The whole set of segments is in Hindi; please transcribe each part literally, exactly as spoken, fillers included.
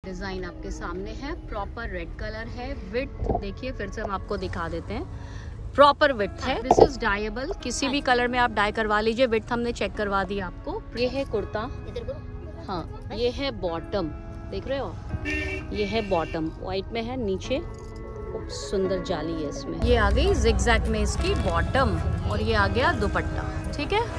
डिजाइन आपके सामने है, प्रॉपर रेड कलर है, विड्थ देखिए फिर से हम आपको दिखा देते हैं, प्रॉपर विड्थ है। दिस इज डाइएबल, किसी भी कलर में आप डाई करवा लीजिए। विड्थ हमने चेक करवा दी आपको। ये है कुर्ता, हाँ ये है बॉटम, देख रहे हो ये है बॉटम, व्हाइट में है, नीचे सुंदर जाली है इसमें। ये आ गई जिगजैग में इसकी बॉटम और ये आ गया दुपट्टा, ठीक है।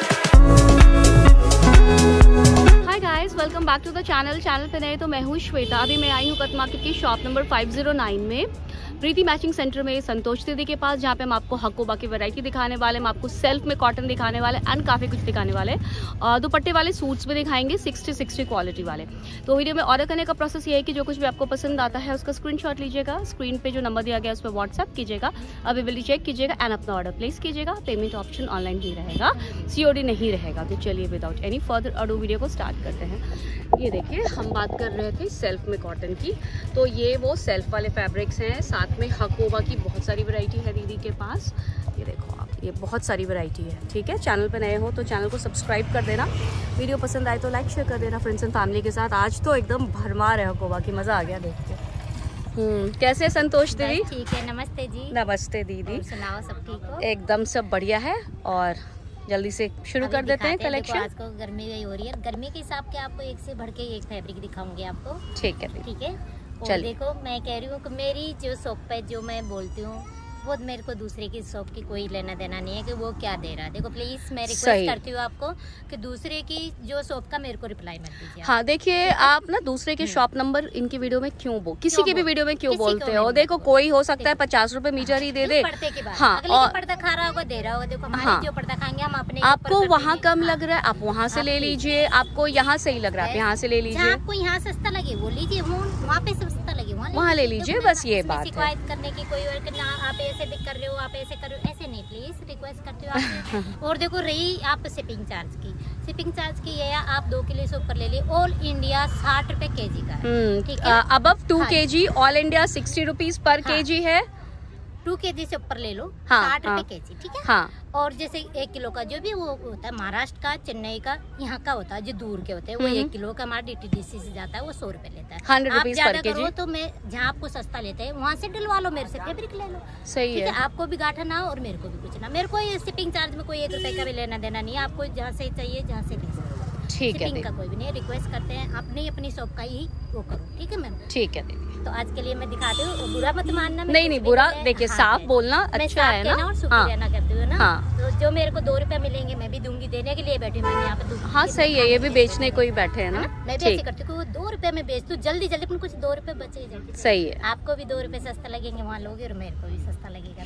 Hi guys, welcome back to the channel. Channel पे नए तो मैं हूँ श्वेता। अभी मैं आई हूँ कट मार्केट की shop number five zero nine में, प्रीति मैचिंग सेंटर में, संतोष दीदी के पास, जहाँ पे हम आपको हकोबा की वैरायटी दिखाने वाले, हम आपको सेल्फ में कॉटन दिखाने वाले एंड काफ़ी कुछ दिखाने वाले, और दुपट्टे वाले सूट्स भी दिखाएंगे सिक्सटी सिक्सटी क्वालिटी वाले। तो वीडियो में ऑर्डर करने का प्रोसेस ये है कि जो कुछ भी आपको पसंद आता है उसका स्क्रीनशॉट लीजिएगा, स्क्रीन पे जो नंबर दिया गया है उस पर व्हाट्सअप कीजिएगा, अवेलेबिलिटी चेक कीजिएगा एंड अपना ऑर्डर प्लेस कीजिएगा। पेमेंट ऑप्शन ऑनलाइन ही रहेगा, सीओडी नहीं रहेगा। तो चलिए without any further ado video को स्टार्ट करते हैं। ये देखिए, हम बात कर रहे थे सेल्फ में कॉटन की, तो ये वो सेल्फ वाले फैब्रिक्स हैं। साथ में हकोबा की बहुत सारी वैरायटी है दीदी के पास। ये देखो आप, ये बहुत सारी वैरायटी है, ठीक है। चैनल पे नए हो तो चैनल को सब्सक्राइब कर देना, वीडियो पसंद आए तो लाइक शेयर कर देना फ्रेंड्स एंड फैमिली के साथ। आज तो एकदम भरमार है हकोबा की, मज़ा आ गया देख के। हम्म कैसे संतोष दीदी? ठीक है, नमस्ते जी। नमस्ते दीदी, सुनाओ सब ठीक हो? एकदम सब बढ़िया है। और जल्दी से शुरू कर देते हैं कलेक्शन। आज को गर्मी गई हो रही है, गर्मी के हिसाब के आपको एक से बढ़ के एक फैब्रिक दिखाऊंगी आपको, ठीक है ठीक है। और देखो, मैं कह रही हूँ कि मेरी जो शॉप पे जो मैं बोलती हूँ वो मेरे को दूसरे की शॉप की कोई लेना देना नहीं है कि वो क्या दे रहा है। देखो प्लीज मैं रिक्वेस्ट करती हूँ आपको कि दूसरे की जो शॉप का मेरे को रिप्लाई मत दीजिए। हाँ देखिए, आप ना दूसरे के शॉप नंबर इनकी वीडियो में क्यों बोल, किसी की भी वीडियो में क्यों बोलते हो? देखो कोई हो सकता है पचास रुपए मीटर ही दे दे, पर्दे की बात, हाँ, और पर्दा खा रहा होगा दे रहा होगा। देखो हमारे जो पर्दा खाएंगे हम अपने, आपको वहाँ कम लग रहा है आप वहाँ से ले लीजिए, आपको यहाँ सही लग रहा है यहाँ से ले लीजिए, आपको यहाँ सस्ता लगे वो लीजिए, वहाँ पे सस्ता लगे वहाँ ले लीजिए, बस ये बात है। शिकायत करने की कोई और ना, आप ऐसे भी कर रहे हो, आप ऐसे कर रहे हो, ऐसे नहीं, प्लीज रिक्वेस्ट करती हूँ आपसे। और देखो रही आप शिपिंग चार्ज की, शिपिंग चार्ज की है, आप दो किलो से ऊपर ले ली, ऑल इंडिया साठ रुपए के जी का है, ठीक है। Above two K G all India sixty rupees पर के जी है। टू के जी से ऊपर ले लो, हाँ, साठ हाँ, रुपए के जी, ठीक है। हाँ। और जैसे एक किलो का जो भी वो होता है, महाराष्ट्र का, चेन्नई का, यहाँ का होता है, जो दूर के होते हैं, वो एक किलो का हमारा डीटीडीसी से जाता है, वो सौ रुपए लेता है। हंड्रेड आप रुपीज ज्यादा पर के करो जी। तो मैं जहाँ आपको सस्ता लेते हैं वहाँ से डलवा लो, मेरे से फैब्रिक ले लो, सही है। आपको भी गाठा ना और मेरे को भी कुछ ना। मेरे को शिपिंग चार्ज में कोई एक रुपए का भी लेना देना नहीं है, आपको जहाँ से चाहिए जहाँ से ले सकते हो, ठीक है। शिपिंग का कोई भी नहीं, रिक्वेस्ट करते हैं अपनी अपनी शॉप का ही वो करो, ठीक है मैम। ठीक है दीदी, तो आज के लिए मैं दिखाती हूँ, बुरा मत मानना। नहीं नहीं बुरा, देखिए साफ बोलना अच्छा है ना, और शुक्रिया ना करती हूँ ना। हाँ। तो जो मेरे को दो रुपए मिलेंगे मैं भी दूंगी, देने के लिए बैठी मैं यहाँ पे दूंगी। हाँ सही है, ये भी बेचने को ही बैठे हैं ना, मैं भी ऐसे करती हूँ, दो रुपए में बेच दूँ जल्दी जल्दी, कुछ दो रुपए बचे जल्दी। सही है, आपको भी दो रुपए सस्ता लगेंगे वहाँ लोगे और मेरे को भी सस्ता लगेगा,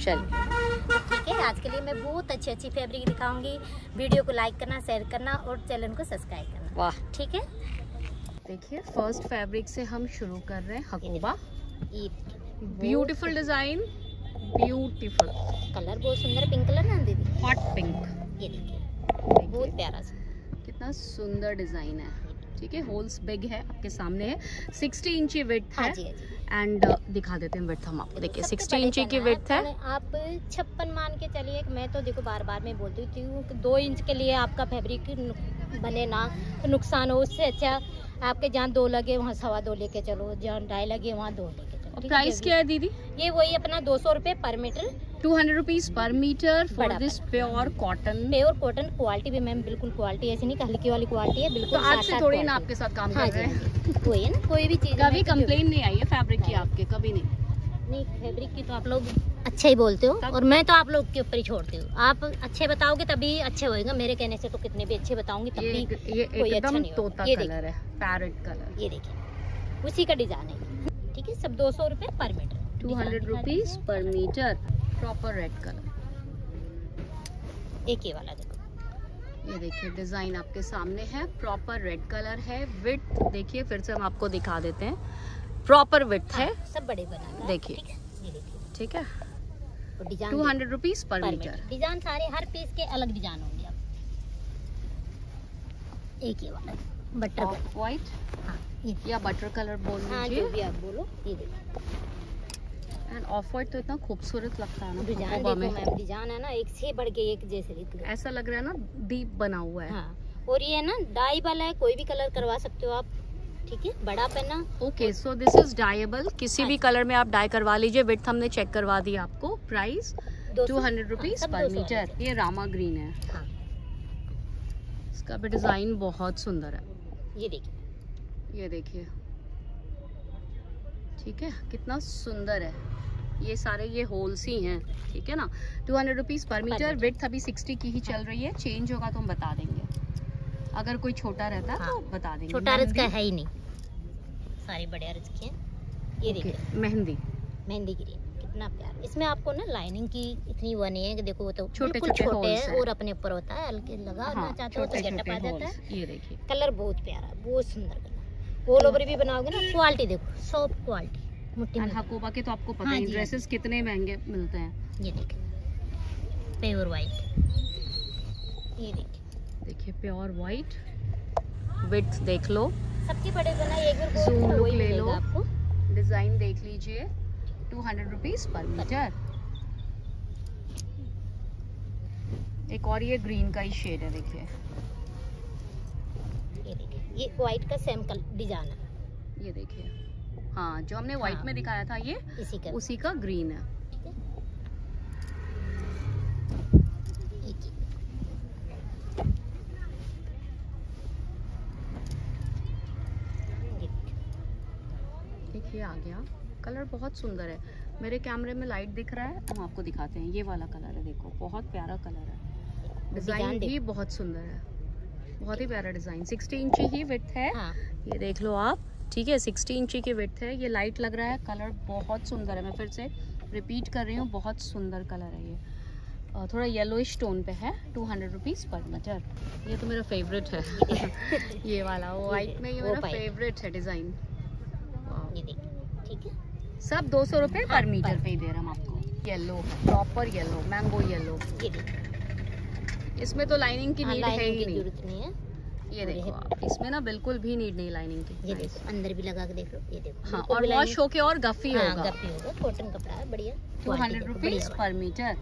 ठीक है। आज के लिए मैं बहुत अच्छी अच्छी फैब्रिक दिखाऊंगी, वीडियो को लाइक करना, शेयर करना और चैनल को सब्सक्राइब करना, वाह, ठीक है। देखिए फर्स्ट फैब्रिक से हम शुरू कर रहे हैं, Hakoba. Beautiful design, beautiful colour, बहुत सुंदर पिंक कलर ना दीदी, हॉट पिंक। ये देखिए बहुत प्यारा सा, कितना सुंदर डिजाइन है, ठीक है। होल्स बिग है, आपके सामने है, सिक्सटी इंची विड्थ है एंड uh, दिखा देते हैं विड्थ हम आपको। देखिए सिक्सटी इंची की विड्थ है, आप छप्पन मान के चलिए। मैं तो देखो बार बार मैं बोलती हूँ कि दो इंच के लिए आपका फैब्रिक बने ना तो नुकसान हो, उससे अच्छा आपके जहाँ दो लगे वहाँ सवा दो लेके चलो, जहाँ ढाई लगे वहाँ दो लेके चलो। प्राइस क्या है दीदी? ये वही अपना दो सौ रुपए per metre, two hundred rupees per metre for this pure cotton. Pure cotton quality भी मैम बिल्कुल क्वालिटी ऐसी नहीं, हल्की वाली क्वालिटी है बिल्कुल। तो आज से थोड़ी ना आपके साथ काम हाँ कर रहे हैं, कोई है ना, कोई भी चीज। कभी कंप्लेन नहीं आई है फैब्रिक की आपके? कभी नहीं? नहीं, फैब्रिक की तो आप लोग अच्छे ही बोलते हो और मैं तो आप लोग के ऊपर ही छोड़ती हूँ। आप अच्छे बताओगे तभी अच्छे होएगा, मेरे कहने से तो कितने भी अच्छे बताऊंगी तब भी ये कोई अच्छा नहीं तोता ये कलर है, पैरेट कलर। ये देखिए उसी का डिजाइन है, ठीक है। सब दो सौ रुपए per metre, two hundred rupees per metre, proper red colour. एक ही वाला देखो, ये देखिए डिजाइन आपके सामने है, प्रॉपर रेड कलर है। विड्थ देखिए फिर से हम आपको दिखा देते हैं, प्रॉपर विड्थ है, सब बड़े बना, देखिए ठीक है। Design two hundred rupees per metre, design सारे हर पीस के अलग डिजाइन होंगे। अब एक ही वाला बटर व्हाइट, हाँ, या बटर कलर बोल लीजिए, हाँ, जो भी आप बोलो। ये देखो एंड ऑफ व्हाइट तो इतना खूबसूरत लगता है ना, डिजाइन देखो मैम, डिजाइन है ना एक से बढ़ के एक, जैसे ऐसा लग रहा है ना दीप बना हुआ है। हाँ, और ये है ना डाई वाला है, कोई भी कलर करवा सकते हो आप, ठीक है, बड़ा पहना। Okay, so this is dyeable, किसी भी कलर में आप डाई करवा लीजिए। विड्थ हमने चेक करवा दी आपको। Price two hundred rupees per metre. ये रामा ग्रीन है। हाँ। इसका भी डिजाइन बहुत सुंदर है। ये देखिए, ये देखिए, ठीक है, कितना सुंदर है। ये सारे ये होल्स ही हैं, ठीक है ना। Two hundred rupees per metre. Width अभी सिक्सटी की ही चल रही है, चेंज होगा तो हम बता देंगे। अगर कोई छोटा रहता हाँ, तो बता देंगे। छोटा अर्ज का है ही नहीं, सारी बड़े अर्ज के हैं। ये देखिए, मेहंदी मेहंदी ग्रीन, कितना प्यारा। इसमें आपको ना लाइनिंग की इतनी वो नहीं है कि देखो वो तो छोटे छोटे हैं और अपने ऊपर होता है, हल्के लगाना हाँ, चाहते हो तो गेटअप आ जाता है। ये देखिए, कलर बहुत प्यारा, बहुत सुंदर कलर। ऑल ओवर भी बनाओगे ना, क्वालिटी देखो, सॉफ्ट क्वालिटी। हकोबा के तो आपको पता है ड्रेसेस कितने महंगे मिलते हैं। ये देखिए, प्योर वाइट। ये देखिए, देखिए प्योर वाइट। विड्थ देख लो, सबके बड़े बना, एक बार जूम लुक ले लो, आपको डिजाइन देख लीजिए। Two hundred rupees per metre. एक और ये ग्रीन का ही शेड है, देखिए। ये देखिए, ये व्हाइट का सेम कलर डिजाइन है। ये देखिए, हाँ, जो हमने व्हाइट हाँ, में दिखाया था ये इसी का उसी का ग्रीन है। देखिए आ गया, कलर बहुत सुंदर है। मेरे कैमरे में लाइट दिख रहा है, हम आपको दिखाते हैं। ये वाला कलर है, देखो बहुत प्यारा कलर है। डिजाइन भी बहुत सुंदर है, बहुत ही प्यारा डिजाइन। सिक्सटी इंची ही विड्थ है। हाँ। ये देख लो आप, ठीक है, सिक्सटी इंची की विड्थ है। ये लाइट लग रहा है, कलर बहुत सुंदर है। मैं फिर से रिपीट कर रही हूँ, बहुत सुंदर कलर है। ये थोड़ा येलोइश टोन पे है। Two hundred rupees per metre. ये तो मेरा फेवरेट है। ये वाला वो वाइट में, ये मेरा फेवरेट है डिजाइन। ये देखिए, ठीक है, सब दो सौ रुपए पर मीटर पे दे रहे हम आपको। Yellow, proper yellow, mango yellow. इसमें तो लाइनिंग की नीड है ही नहीं। ये देखो आप, इसमें ना बिल्कुल भी नीड नहीं लाइनिंग की। ये देखो, अंदर भी लगा के देख लो। ये देखो, हाँ, और वॉश होके और गफी हाँ, होगा। गफी होगा, कॉटन कपड़ा है, बढ़िया। Two hundred rupees per metre.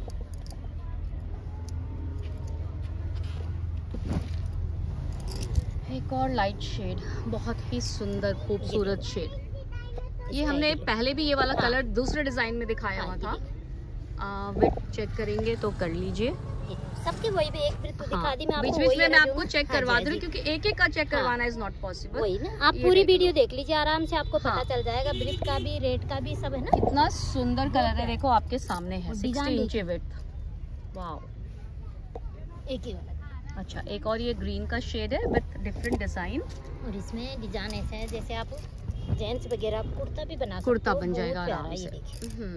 एक और लाइट शेड, बहुत ही सुंदर खूबसूरत शेड। ये हमने पहले भी ये वाला हाँ, कलर दूसरे डिजाइन में दिखाया हुआ हाँ, था। विड्थ चेक करेंगे तो कर लीजिए। सबके वही भी एक तो दिखा दी मैं आपको। बीच बीच में मैं आपको चेक करवा दूं, क्योंकि एक एक का चेक करवाना इज नॉट पॉसिबल। वही ना, आप पूरी वीडियो देख लीजिए आराम से, आपको पता चल जाएगा। ब्रिथ का भी, रेट का भी, सब है ना। इतना सुंदर कलर है, देखो आपके सामने है। Sixty inch width. वाओ, एक ही वाला। अच्छा, एक और ये ग्रीन का शेड है विद डिफरेंट डिजाइन। और इसमें डिजाइन ऐसा है जैसे आप जेंट्स वगैरह कुर्ता भी बना सकते हो। कुर्ता बन जाएगा आराम से। ये देखिए,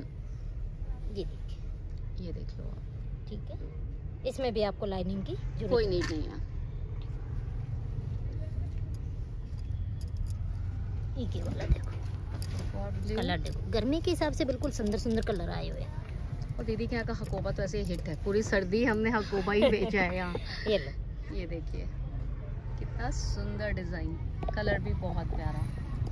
ये देख लो आप, ठीक है। इसमें भी आपको लाइनिंग की कोई नीड नहीं है। एक ही वाला देखो, कलर देखो, गर्मी के हिसाब से बिल्कुल सुंदर सुंदर कलर आए हुए हैं। और दीदी के यहाँ का हकोबा तो ऐसे हिट है, पूरी सर्दी हमने हकोबा ही बेचा है यहाँ। ये लो, ये देखिए कितना सुंदर डिजाइन, कलर भी बहुत प्यारा।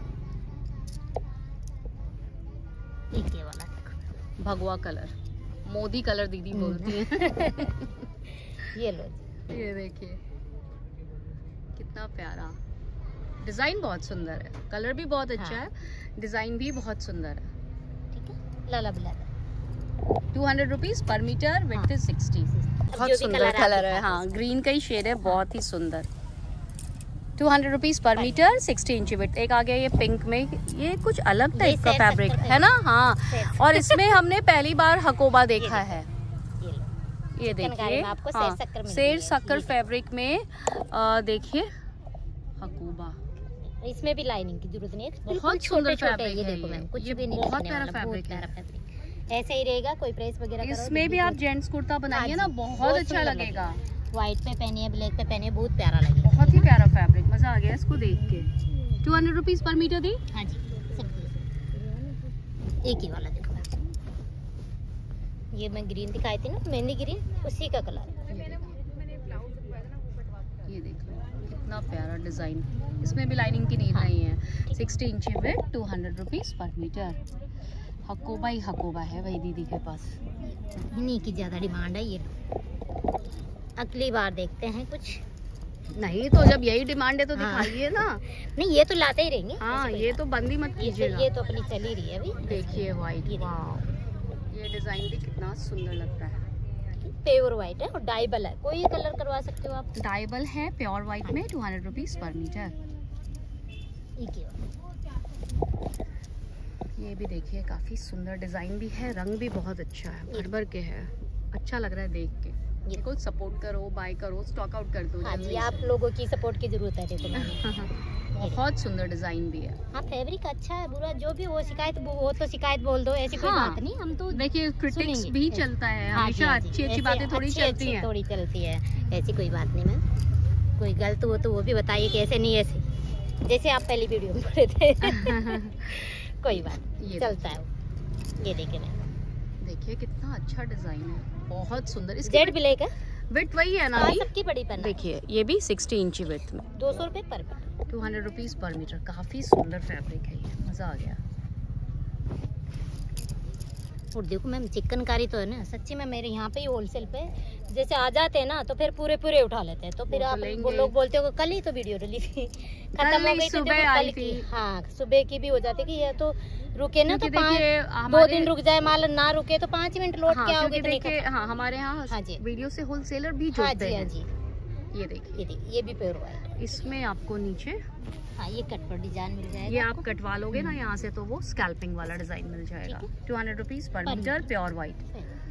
एक ये वाला देखो, भगवा कलर, मोदी कलर दीदी बोलती है। ये लो, ये देखिए कितना प्यारा डिजाइन, बहुत सुंदर है। कलर भी बहुत अच्छा हाँ, है, डिजाइन भी बहुत सुंदर है। ठीक है, लाला black. Two hundred rupees per metre, width is sixty. बहुत सुंदर कलर है। हाँ, ग्रीन का ही शेड है, बहुत ही सुंदर। Two hundred rupees per metre, sixty inch width. एक आ गया ये पिंक में, ये कुछ अलग टाइप का फैब्रिक है ना। हाँ, और इसमें हमने पहली बार हकोबा देखा है। ये देखिए, हाँ, शेर शक्कर फैब्रिक में देखिए हकोबा। इसमें भी लाइनिंग की जरूरत नहीं है, बहुत सुंदर फैब्रिक है। देखो मैम, कुछ भी नहीं, बहुत प्यारा फैब्रिक है। ऐसे ही रहेगा, कोई प्रेस वगैरह इसमें भी आप जेंट्स कुर्ता बनाइए ना, बहुत अच्छा लगेगा। व्हाइट पे पहनिए, ब्लैक पे पहनिए, बहुत प्यारा लगेगा। बहुत ही प्यारा फैब्रिक, मजा आ गया इसको देख के। Two hundred rupees per metre दी। हाँ जी, सब एक ही वाला देखो। ये मैं ग्रीन दिखाई थी ना, मेहंदी ग्रीन, उसी का कलर। ये देख लो कितना प्यारा डिजाइन, इसमें भी लाइनिंग की नीड हाँ, नहीं है। Sixty inch width, two hundred rupees per metre. Hakoba ही हकोबा है वही दीदी के पास, इन्हीं की ज्यादा डिमांड है। ये अगली बार देखते हैं कुछ नहीं तो जब यही डिमांड है तो हाँ। दिखाइए ना। नहीं ये तो लाते ही रहेंगे। हाँ ये तो बंद ही मत ये तो, कीजिएगा। ये तो अपनी चली रही है अभी। देखिए व्हाइट, ये वाव, ये डिजाइन भी कितना सुंदर लगता है। प्योर व्हाइट है और डाइबल है, कोई कलर करवा सकते हो आप। डाइबल है प्योर व्हाइट में, two hundred rupees per metre. ये भी देखिए काफी सुंदर डिजाइन भी है, रंग भी बहुत अच्छा है, भर भर के है, अच्छा लग रहा है देख के। देखो सपोर्ट करो, बाय करो, स्टॉक आउट कर दो। हाँ जी, आप लोगों की सपोर्ट की जरूरत है। देखो मैंने बहुत सुंदर डिजाइन भी है। हाँ फैब्रिक अच्छा है, बुरा जो भी हो शिकायत वो तो शिकायत बोल दो, ऐसी कोई हाँ, बात नहीं। हम तो देखिए क्रिटिक्स भी चलता है हमेशा। हाँ अच्छी अच्छी बातें थोड़ी चलती हैं, थोड़ी चलती है, ऐसी कोई बात नहीं। मैम कोई गलत हो तो वो भी बताइए कि ऐसे नहीं, ऐसे जैसे आप पहली वीडियो में बोले थे। कोई बात नहीं, चलता है। ये देखिए मैम, देखिए कितना अच्छा डिजाइन है, बहुत सुंदर। इसकी जेड ब्लैक है, विड्थ वही है ना? हाँ, सबकी बड़ी पन्ना। देखिए ये भी सिक्सटी इंची विड्थ में, दो सौ रुपये per metre, two hundred rupees per metre. काफी सुंदर फैब्रिक है ये, मजा आ गया। और देखो मैम चिकनकारी तो है ना सच्ची में, मेरे यहाँ पे ही होलसेल पे जैसे आ जाते हैं ना तो फिर पूरे पूरे उठा लेते हैं। तो फिर आप वो लोग बोलते हो कल ही तो वीडियो डली थी, खत्म हो गई थी, सुबह आई थी। हाँ सुबह की भी हो जाती कि ये तो रुके ना तो पाँच दो दिन रुक जाए, माल ना रुके तो पाँच मिनट लौट के आओगे। देखिए हाँ हमारे यहाँ हाँ जी वीडियो से होलसेलर भी हाँ जुड़ते जी हैं। हाँ जी। ये देखिए, ये देखिए ये भी प्योर व्हाइट, इसमें आपको नीचे हाँ ये कट पर डिजाइन मिल जाएगा। ये आप कटवा लोगे ना यहाँ से तो वो स्कैल्पिंग वाला डिजाइन मिल जाएगा। Two hundred rupees per metre, pure white.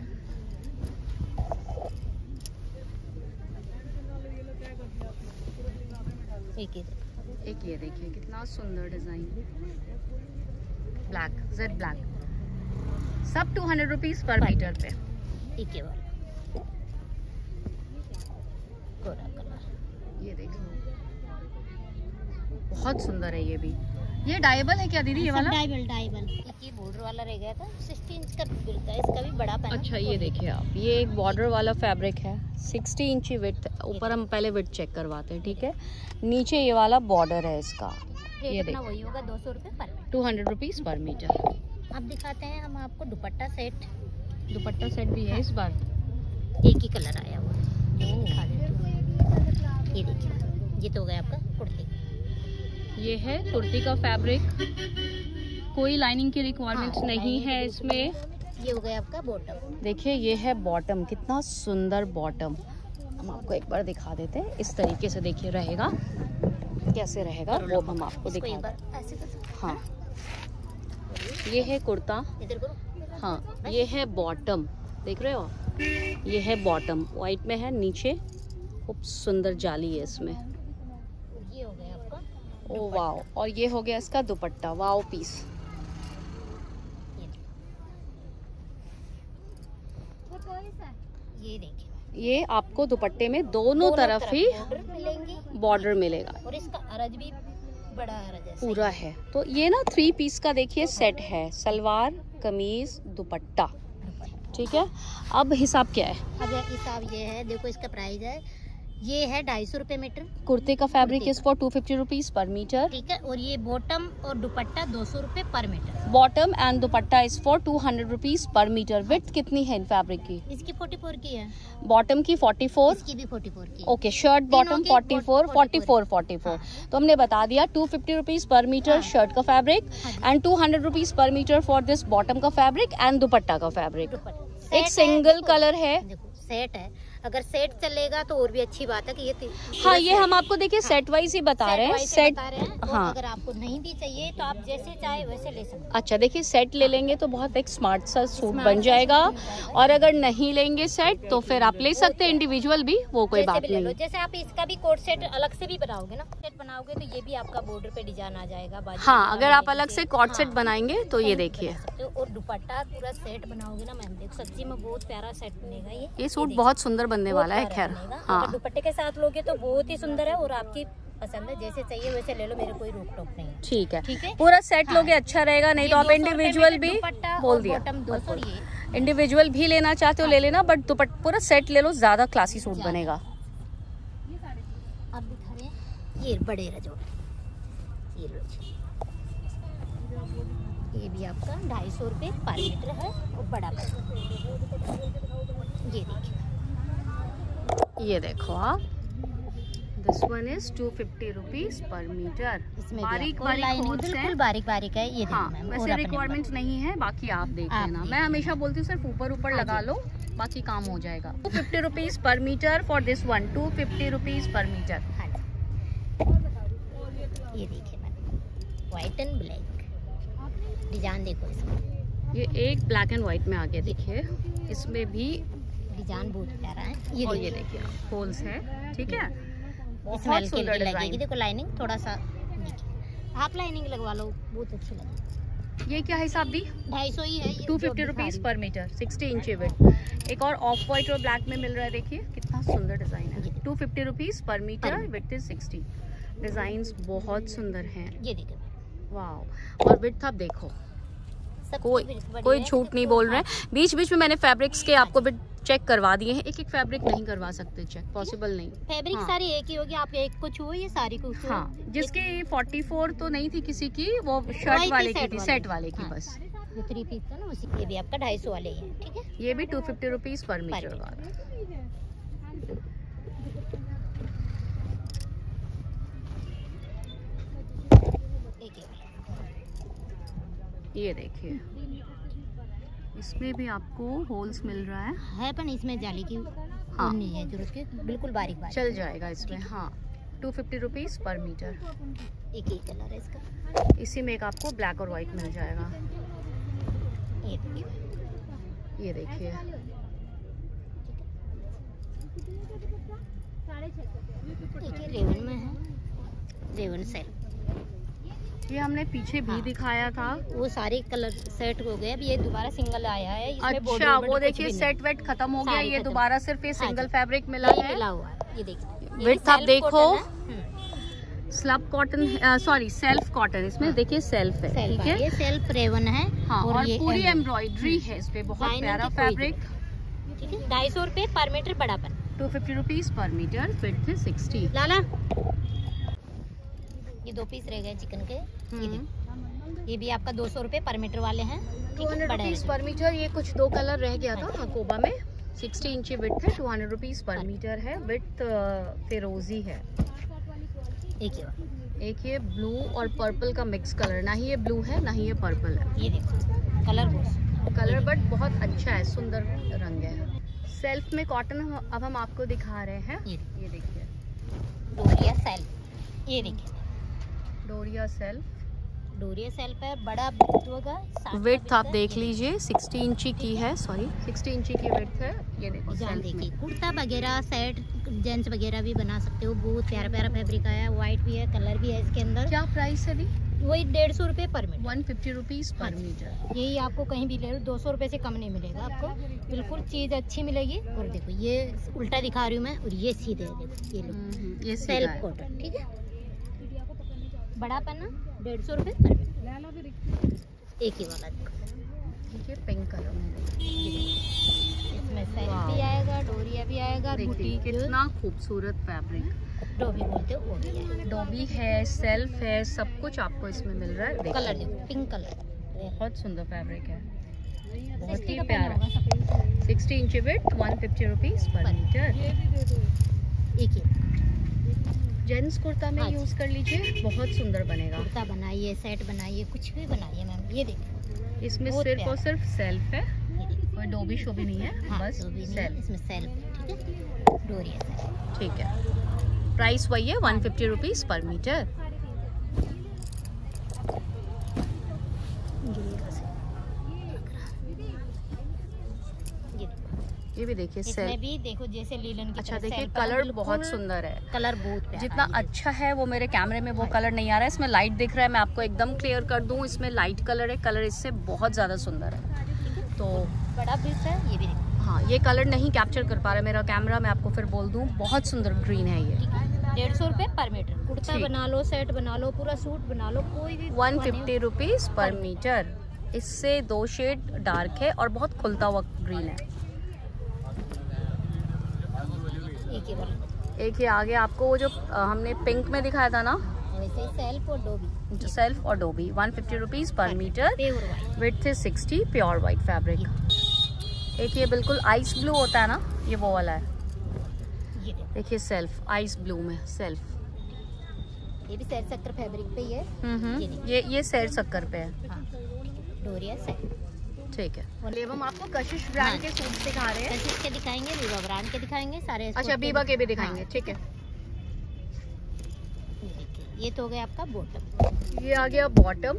एक एक ये देखिए कितना सुंदर डिजाइन, ब्लैक, जेड ब्लैक, सब two hundred rupees per metre पे। ठीक है कोरा कलर, ये देखो बहुत सुंदर है ये भी। ये डाइबल है क्या दीदी? ये वाला डाइबल डाइबल ये बॉर्डर वाला रह गया था, सिक्सटी इंच का मिलता है, इसका भी बड़ा पैना। अच्छा ये देखिए आप, ये एक बॉर्डर वाला फैब्रिक है, सिक्सटी इंची विड्थ। ऊपर हम पहले विड्थ चेक करवाते हैं, ठीक है। नीचे ये वाला बॉर्डर है इसका, ये देखिए वही होगा दो सौ रुपये per, two hundred rupees per metre. अब दिखाते हैं हम आपको दुपट्टा सेट। दुपट्टा सेट भी है इस बार, एक ही कलर आया हुआ, दिखा देती हूँ। ये देखिए, ये तो हो गया आपका कुर्ती। ये है कुर्ती का फैब्रिक, कोई लाइनिंग की रिक्वायरमेंट्स हाँ, नहीं है इसमें। ये हो गया आपका बॉटम। देखिए ये है बॉटम, कितना सुंदर बॉटम। हम आपको एक बार दिखा देते हैं, इस तरीके से देखिए रहेगा, कैसे रहेगा वो हम आपको दिखा। हाँ ये है कुर्ता, इधर करो। हाँ ये है बॉटम, देख रहे हो, ये है बॉटम, व्हाइट में है, नीचे खूब सुंदर जाली है इसमें। ये हो गया आपका ओ वाओ, और ये हो गया इसका दुपट्टा, वाओ पीस। ये देखिए, ये आपको दुपट्टे में दोनों तरफ ही मिलेंगे, बॉर्डर मिलेगा, और इसका अरज भी बड़ा अरज है पूरा है। तो ये ना थ्री पीस का देखिए सेट है, सलवार कमीज दुपट्टा, ठीक है। अब हिसाब क्या है? अब हिसाब ये है, देखो इसका प्राइस है, ये है ढाई सौ रुपये मीटर। कुर्ते का fabric is for two fifty rupees per metre, ठीक है। और ये बॉटम और दुपट्टा दो सौ रुपये per metre. Bottom and dupatta is for two hundred rupees per metre. Width कितनी है इन फैब्रिक की? इसकी फोर्टी फोर की है, बॉटम की फोर्टी फोर, इसकी भी फोर्टी फोर की। Okay, shirt bottom forty four, forty four, forty four. तो हमने बता दिया two fifty rupees per metre shirt का fabric and two hundred rupees per metre for this bottom का फैब्रिक एंड दुपट्टा का फैब्रिक। एक सिंगल कलर है, देखो सेट है, अगर सेट चलेगा तो और भी अच्छी बात है कि ये हाँ ये हम आपको देखिए सेट वाइज ही बता रहे हैं, सेट बता रहे हैं। हाँ, अगर आपको नहीं भी चाहिए तो आप जैसे चाहे वैसे ले सकते हैं। अच्छा देखिए सेट ले लेंगे तो बहुत एक स्मार्ट सा सूट बन जाएगा, और अगर नहीं लेंगे सेट तो फिर आप ले सकते हैं इंडिविजुअल भी, वो कोई बात नहीं। जैसे आप इसका भी कोट सेट अलग से भी बनाओगे ना, सेट बनाओगे तो ये भी आपका बॉर्डर पे डिजाइन आ जाएगा। हाँ अगर आप अलग से कॉट सेट बनाएंगे तो ये देखिए, और दुपट्टा पूरा सेट बनाओगे ना मैम, देखो सच्ची में बहुत प्यारा सेट बनेगा। ये ये सूट बहुत सुंदर बनने वाला है। खैर हाँ, दुपट्टे के साथ लोगे तो बहुत ही सुंदर है, और आपकी पसंद है, जैसे चाहिए वैसे ले लो, मेरे कोई रोक टोक नहीं। ठीक है, ठीक है, पूरा सेट लोगे अच्छा रहेगा, नहीं तो आप इंडिविजुअल भी बोल दिया, इंडिविजुअल भी लेना चाहते हो ले लेना, बट दुपट्टा पूरा सेट ले लो, ज्यादा क्लासी सूट बनेगा। अब दिखा रहे हैं ये बड़े रजो, ये लो, ये भी आपका ढाई सौ रुपये पर मीटर है, और बड़ा ये देखिए, ये देखो आप, this one is two fifty rupees per metre. इसमें बारीक बारीक होल्स हैं, बिल्कुल बारीक बारीक है ये। हाँ, वैसे रिक्वायरमेंट नहीं है, बाकी आप देख लेना। मैं हमेशा बोलती हूँ सिर्फ ऊपर ऊपर लगा लो, बाकी काम हो जाएगा। Two fifty rupees per metre for this one, two fifty rupees per metre. ये देखिए ma'am, white and black design देखो इसका। ये एक ब्लैक एंड व्हाइट में आ गया, देखिए इसमें भी डिजाइन बहुत प्यारा है। ये और ये देखिए होल्स है, ठीक है, बहुत सुंदर लगेगी। डिजाइन। देखो लाइनिंग थोड़ा सा हाफ लाइनिंग लगवा लो, बहुत अच्छी लगेगी। ये क्या हिसाब दी? ढाई सौ ही है, two fifty rupees per metre, sixty inch width. एक और ऑफ व्हाइट और ब्लैक में मिल रहा है, देखिए कितना सुंदर डिजाइन है। Two fifty rupees per metre, width is sixty. Designs बहुत सुंदर हैं, ये देखो वाह। और विड्थ आप देखो, कोई कोई झूठ नहीं बोल रहे हैं। बीच बीच में मैंने फैब्रिक्स के आपको विड्थ चेक करवा दिए हैं, एक एक फैब्रिक नहीं करवा सकते चेक, पॉसिबल नहीं। फैब्रिक हाँ। सारी एक ही होगी, आप एक को छुओ ये सारी को छुओ। हाँ, जिसके चौवालीस तो नहीं थी किसी की, वो शर्ट वाले की थी, सेट वाले की। हाँ। बस ये थ्री पीस था ना उसी। ये भी आपका ढाई सौ वाले ही है, ठीक है। ये भी two fifty rupees per metre वाला। ये देखिए इसमें भी आपको होल्स मिल रहा है, है पर इसमें जाली की हाँ नहीं है जरूरत की, बिल्कुल बारीक बारीक चल जाएगा इसमें। हाँ, two fifty rupees per metre. एक ही कलर है इसका। इसी में एक आपको ब्लैक और व्हाइट मिल जाएगा। ये देखिए, ये देखिए रेवन में है, रेवन सेल। ये हमने पीछे भी हाँ। दिखाया था, वो सारे कलर सेट हो गए। अब ये दोबारा सिंगल आया है। अच्छा, वो देखिए सेट वेट खत्म हो गया, ये दोबारा सिर्फ ये सिंगल फैब्रिक मिला है, मिला हुआ है। ये देखिए विड्थ आप देखो, slub cotton, sorry self cotton, इसमें देखिए सेल्फ है, ठीक है। ये सेल्फ रेवन है हाँ, और, और ये पूरी एम्ब्रॉयडरी है इस पे, बहुत प्यारा फैब्रिक, ठीक है। ढाई सौ रुपए पर मीटर बड़ापन, two fifty rupees per metre, width है सिक्सटी। लाला ये दो पीस रह गए चिकन के, ये, ये भी आपका दो सौ रुपए पर मीटर वाले हैं, two hundred rupees per metre. ये कुछ दो कलर रह गया था हकोबा में, सिक्सटी इंची विड्थ है, two hundred rupees per metre है, विड्थ फिरोजी है। एक ये एक ये ब्लू और पर्पल का मिक्स कलर, ना ही ये ब्लू है ना ही ये पर्पल है। ये देखो कलर कलर बट बहुत अच्छा है, सुंदर रंग है। सेल्फ में कॉटन अब हम आपको दिखा रहे हैं, ये, ये देखिए डोरिया सेल्फ। ये देखिए डोरिया सेल्फ, डोरिया सेल्फ है, बड़ा होगा। विड्थ आप देख लीजिए, सिक्सटी इंची की है, सॉरी सिक्सटी इंची की विड्थ है। ये देखो देखिए कुर्ता वगैरह सेट जेंट्स वगैरह भी बना सकते हो, बहुत प्यारा प्यारा फैब्रिक आया है, व्हाइट भी है, कलर भी है इसके अंदर। क्या प्राइस है दी? वही डेढ़ सौ रुपये per metre, one fifty rupees per metre. यही आपको कहीं भी ले लो, दो सौ रुपये से कम नहीं मिलेगा आपको, बिल्कुल चीज़ अच्छी मिलेगी। और देखो ये उल्टा दिखा रही हूँ मैं, और ये सीधे देखो, ये लो ये सेल्फ कॉटन, ठीक है। बड़ा पन्ना डेढ़ सौ रुपये पर मीटर, एक ही वाला देखिए पिंक कलर में, इसमें सेल्फ भी आएगा, डोरिया भी आएगा, देखिए कितना खूबसूरत फैब्रिक, डोबी बोलते हो वो भी है, डोबी है, सेल्फ है, सब कुछ आपको इसमें मिल रहा है। कलर देखो पिंक कलर, बहुत सुंदर फैब्रिक है, बहुत ही प्यारा। Sixty inch width, one fifty rupees per metre. एक ही जेंट्स कुर्ता में यूज कर लीजिए, बहुत सुंदर बनेगा। कुर्ता बनाइए, सेट बनाइए, कुछ भी बनाइए मैम। ये देखिए इसमें सिर्फ और सिर्फ सेल्फ है, कोई डोबी शोबी नहीं है, हाँ, बस सेल्फ। इसमें सेल्फ, ठीक है, डोरिया सेल्फ, ठीक है। प्राइस वही है, one fifty rupees per metre. ये भी देखिए इसमें भी देखो जैसे लीलन की। अच्छा देखिए कलर बहुत सुंदर है, कलर बहुत प्यारा, जितना अच्छा है वो मेरे कैमरे में वो कलर नहीं आ रहा है। इसमें लाइट दिख रहा है, मैं आपको एकदम क्लियर कर दूं, इसमें लाइट कलर है, कलर इससे बहुत ज़्यादा सुंदर है। तो बड़ा पीस है ये भी देखो। हाँ, ये कलर नहीं कैप्चर कर पा रहा है मेरा कैमरा, मैं आपको फिर बोल दूँ, बहुत सुंदर ग्रीन है ये। डेढ़ सौ रुपये पर मीटर, कुर्ता बना लो, सेट बना लो, पूरा सूट बना लो, कोई भी। One fifty rupees per metre. इससे दो शेड डार्क है और बहुत खुलता हुआ ग्रीन है। एक ही वाला, एक ही आगे आपको वो जो आ, हमने पिंक में दिखाया था ना, वैसे सेल्फ और डोबी, जो सेल्फ और dobby, one fifty rupees per metre, width है सिक्सटी, प्योर वाइट फैब्रिक। एक ये बिल्कुल आइस ब्लू होता है ना, ये वो वाला है। ये देखिए सेल्फ आइस ब्लू में सेल्फ, ये भी सैर शक्कर फैब्रिक पे ही है। हम्म ये ये सैर शक्कर पे है। हाँ, डोरिया सैर, ठीक है। और हम आपको कशिश ब्रांड हाँ, के सूट दिखा रहे हैं। कशिश के दिखाएंगे, बीबा ब्रांड के दिखाएंगे सारे। अच्छा, बीबा के भी दिखाएंगे, ठीक है। ये तो हो गया आपका बॉटम, ये आ गया बॉटम।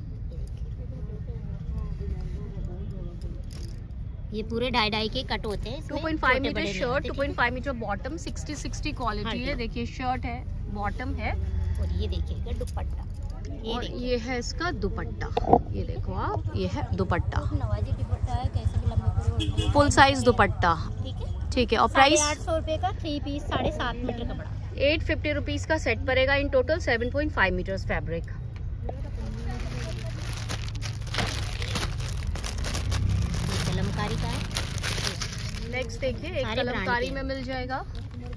ये पूरे डाई डाई के कट होते हैं। Two point five metre shirt, two point five metre bottom, sixty sixty quality है। देखिए शर्ट है, बॉटम है, और ये देखिएगा दुपट्टा, ये और ये है इसका दुपट्टा। ये देखो आप, ये है दुपट्टा, नवाजी दुपट्टा है, कैसे भी लंबा फुल साइज दुपट्टा, ठीक है। ठीक है। और प्राइस आठ सौ रुपए का थ्री पीस, साढ़े सात मीटर कपड़ा, एट फिफ्टी रुपीज का सेट पड़ेगा। In total seven point five metres fabric. Kalamkari का है। नेक्स्ट देखिए, एक कलमकारी में मिल जाएगा।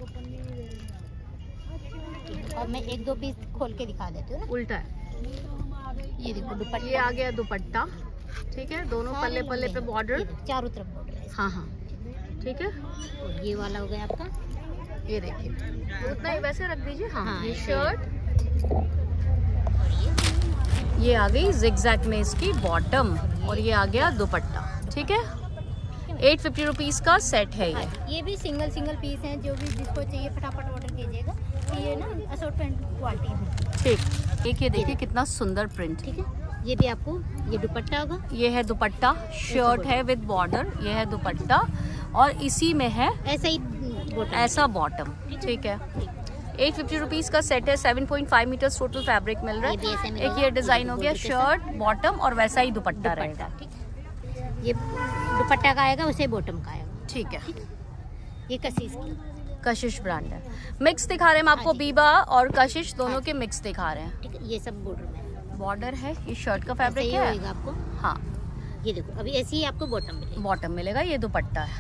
और मैं एक दो पीस खोल के दिखा देती हूँ ना। उल्टा है, ये देखो दुपट्टा, ये आ गया दुपट्टा, ठीक है। दोनों पल्ले पल्ले पे बॉर्डर, चारों तरफ बॉर्डर है। हाँ हाँ, ठीक है। और ये वाला हो गया आपका, ये देखिए, उतना ही वैसे रख दीजिए। हाँ, हाँ, ये शर्ट, और ये ये आ गई जिगजैग में इसकी बॉटम, और ये आ गया दुपट्टा, ठीक है। एट फिफ्टी रुपीज का सेट है ये। हाँ, ये भी सिंगल सिंगल पीस हैं, जो भी जिसको चाहिए फटाफट ऑर्डर कीजिएगा। ये ना असॉर्टमेंट क्वालिटी है, ठीक। एक ये देखिए कितना सुंदर प्रिंट, ठीक है। ये भी आपको, ये दुपट्टा होगा, ये है दुपट्टा, शर्ट है विद बॉर्डर, ये है दुपट्टा, और इसी में है ऐसा ही ऐसा बॉटम, ठीक है। एट फिफ्टी रुपीज का सेट है, seven point five metre total fabric मिल रहा है। एक ये डिजाइन हो गया, शर्ट बॉटम और वैसा ही दुपट्टा रहेगा, ठीक है। ये दुपट्टा का आएगा, उसे बॉटम का आएगा, ठीक है। ये कशिश की, कशिश ब्रांड है। मिक्स दिखा रहे हैं हम आपको, बीबा और कशिश दोनों के मिक्स दिखा रहे हैं, ठीक है। ये सब बॉर्डर में बॉर्डर है, ये शर्ट का फैब्रिक है आपको। हाँ, ये देखो, अभी ऐसे ही आपको बॉटम मिलेगा, बॉटम मिलेगा। ये दुपट्टा है,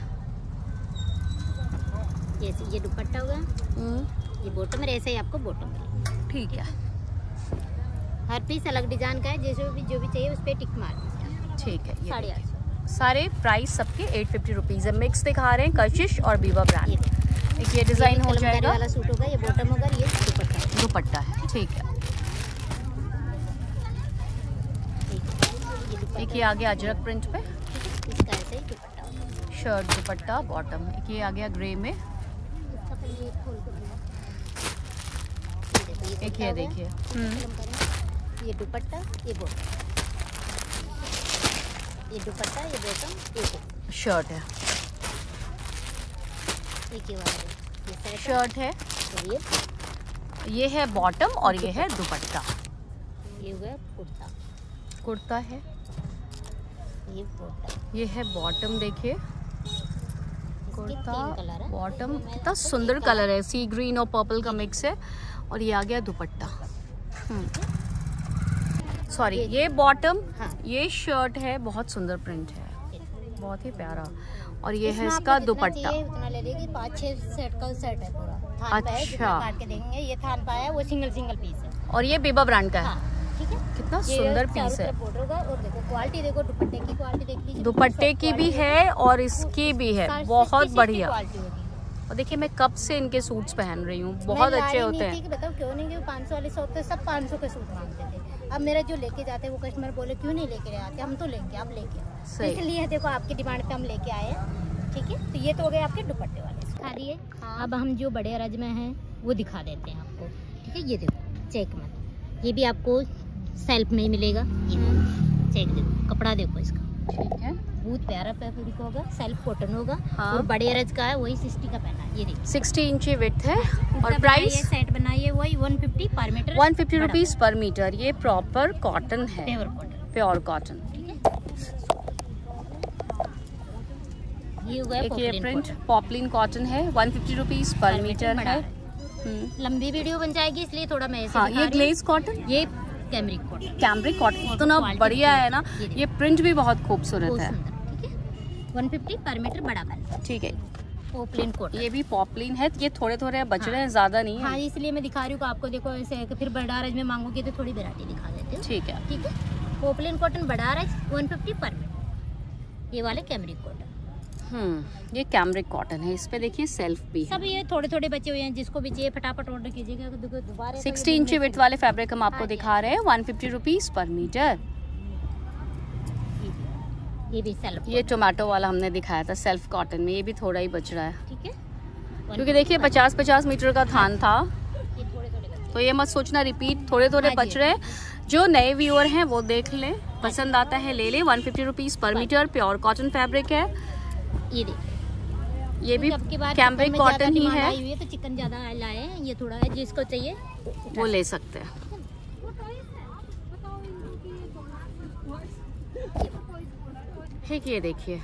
ये ये दुपट्टा होगा, ये बॉटम है, ऐसे ही आपको बॉटम मिलेगा, ठीक है। हर पीस अलग डिजाइन का है, जैसे भी जो भी चाहिए उस पर टिक मार दीजिए, ठीक है। साढ़े आठ सौ सारे प्राइस सबके एट फिफ्टी रुपीज है। मिक्स दिखा रहे हैं कशिश और बीबा ब्रांड। एक ये डिजाइन हो जाएगा, वाला सूट होगा, ये बॉटम होगा, ये दुपट्टा दुपट्टा है, ठीक है। एक ये आ गया अजरक प्रिंट पे, इसका ऐसे ही दुपट्टा होगा, शर्ट दुपट्टा बॉटम। एक ये आ गया ग्रे में, एक ये देखिए, ये दुपट्टा, ये बॉटम, ये दुपट्टा, ये बॉटम, ये शर्ट है, एक ये वाला शर्ट है, तो ये ये है बॉटम और ये है दुपट्टा। ये हो गया कुर्ता, कुर्ता है, ये बॉटम, ये है बॉटम। देखिए कुर्ता बॉटम, कितना तो सुंदर कलर है, सी ग्रीन और पर्पल का मिक्स है। और ये आ गया दुपट्टा, सॉरी ये बॉटम, हाँ। ये शर्ट है, बहुत सुंदर प्रिंट है, बहुत ही प्यारा। और ये है इसका दुपट्टा, उतना ले लेगी, पाँच छह सेट का सेट है पूरा। थान अच्छा, पे है, काट के देंगे। ये थान पाया है, वो सिंगल सिंगल पीस है, और ये बीबा ब्रांड का है, हाँ, ठीक है। कितना सुंदर पीस है। होगा, और देखो क्वालिटी, देखो दुपट्टे की क्वालिटी देख लीजिए, दुपट्टे की भी है और इसकी भी है, बहुत बढ़िया। क्वालिटी होगी। और देखिए मैं कब से इनके सूट्स पहन रही हूँ, बहुत अच्छे होते हैं। बताओ क्यों नहीं, कि पाँच सौ वाले शॉप पे सब पाँच सौ के सूट मांगते थे। अब मेरा जो लेके जाते हैं वो कस्टमर बोले क्यों नहीं लेके आते, हम तो लेंगे, आप लेके आओ। इसलिए देखो आपकी डिमांड पे हम लेके आए हैं, ठीक है। तो ये तो हो गए आपके दुपट्टे वाले खा दिए। हाँ। अब हम जो बड़े अरज में हैं वो दिखा देते हैं आपको, ठीक है। ये देखो चेक में, ये भी आपको सेल्फ में ही मिलेगा। ये चेक देखो, कपड़ा देखो इसका, ठीक है, बहुत प्यारा फैब्रिक होगा, सेल्फ कॉटन होगा। हाँ। और बड़े अरज का है, वही सिक्सटी का पहना है, ये देखिए सिक्सटी इंची विड्थ है। और प्राइस सेट बनाइए वही one fifty per metre, one fifty rupees per metre. ये प्रॉपर कॉटन है, प्योर कॉटन, प्योर कॉटन, ठीक है। ये हुआ एक ये प्रिंट पॉपलिन कॉटन है, one fifty rupees per metre है। लंबी वीडियो बन जाएगी इसलिए थोड़ा मैं ऐसे हाँ, ये ग्लेज कॉटन, ये कैमरिक कॉटन, कैमरिक कॉटन इतना बढ़िया है ना। ये प्रिंट भी बहुत खूबसूरत है, ठीक है। वन फिफ्टी पर मीटर बड़ा बन, ठीक है। पॉपलिन कॉटन, ये भी पॉपलिन है, ये थोड़े थोड़े बच हाँ। रहे हैं, ज्यादा नहीं है। हाँ, इसलिए मैं दिखा रही हूँ आपको। देखो ऐसे फिर बड़ा रज में मांगोगे तो थोड़ी वैरायटी दिखा देते हैं, ठीक है, ठीक है। पॉपलिन कॉटन बड़ा रज वन फिफ्टी पर मीटर, ये वाले कैमरिक कॉटन, हम्म ये कैमरिक कॉटन है, इस पे देखिए सेल्फ भी है। सब ये थोड़े थोड़े बचे हुए हैं, जिसको भी चाहिए फटाफट ऑर्डर कीजिएगा। दोबारा सिक्सटी इंची विड्थ वाले फैब्रिक हम आपको दिखा रहे हैं, one fifty rupees per metre. ये भी सेल्फ, ये टोमेटो वाला हमने दिखाया था सेल्फ कॉटन में, ये भी थोड़ा ही बच रहा है, ठीक है, क्योंकि देखिए पचास पचास मीटर का थान था, तो ये मत सोचना रिपीट, थोड़े थोड़े बच रहे हैं। जो नए व्यूअर हैं वो देख लें, पसंद आता है ले ले। One fifty rupees per metre, pure cotton fabric है। ये देखिए, ये भी कैमरिक कॉटन ही है, हुई है तो चिकन ज्यादा लाए हैं, ये थोड़ा है, जिसको चाहिए वो ले सकते हैं। ठीक, ये देखिए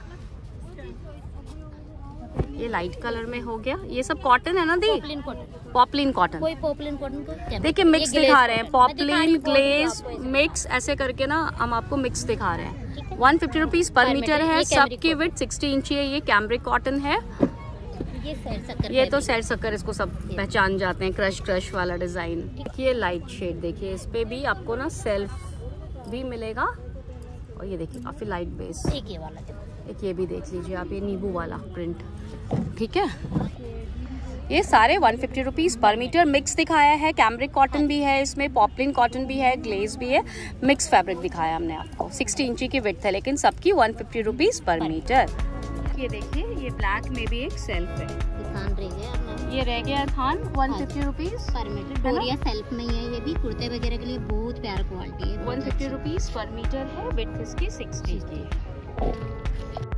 ये लाइट कलर में हो गया, ये सब कॉटन है ना दी, पॉपलिन कॉटन, पॉपलिन कॉटन। कोई पॉपलिन कॉटन को देखिए मिक्स दिखा रहे हैं, पॉपलिन ग्लेज मिक्स ऐसे करके ना हम आपको मिक्स दिखा रहे हैं। One fifty rupees per metre है, सबकी विड्थ सिक्सटी इंची है। ये कैमरिक कॉटन है, ये सैर शक्कर, ये तो सैर शक्कर इसको सब पहचान जाते हैं, क्रश क्रश वाला डिजाइन। ये लाइट शेड देखिए, इस पे भी आपको ना सेल्फ भी मिलेगा, और ये देखिए काफी लाइट बेस। एक ये वाला, एक ये भी देख लीजिए आप, ये नींबू वाला प्रिंट, ठीक है। ये सारे one fifty rupees per metre, mix दिखाया है, कैमरिक कॉटन भी है इसमें, पॉपलिन कॉटन भी है, ग्लेज भी है, मिक्स फैब्रिक दिखाया हमने आपको। सिक्सटी इंची की विड्थ है, लेकिन सबकी one fifty rupees per metre. ये देखिए ये ब्लैक में भी एक सेल्फ है, थान रह गया, ये रह गया थान, one fifty rupees per metre. डोरिया सेल्फ में है, ये भी कुर्ते वगैरह के लिए बहुत प्यारा क्वालिटी है। One fifty rupees per metre है, विड्थ इसकी सिक्सटी की है।